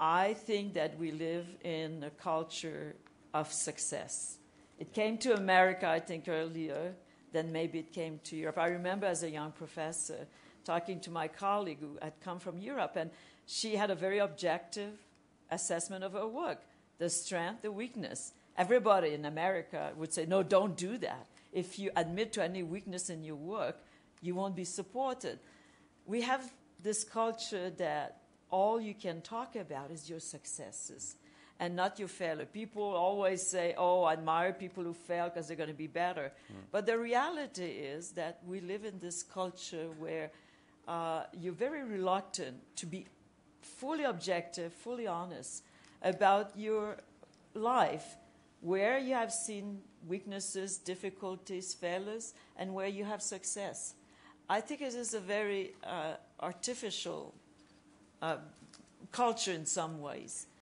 I think that we live in a culture of success. It came to America, I think, earlier than maybe it came to Europe. I remember as a young professor talking to my colleague who had come from Europe, and she had a very objective assessment of her work, the strength, the weakness. Everybody in America would say, no, don't do that. If you admit to any weakness in your work, you won't be supported. We have this culture that all you can talk about is your successes and not your failure. People always say, oh, I admire people who fail because they're going to be better. But the reality is that we live in this culture where you're very reluctant to be fully objective, fully honest about your life, where you have seen weaknesses, difficulties, failures, and where you have success. I think it is a very artificial culture in some ways.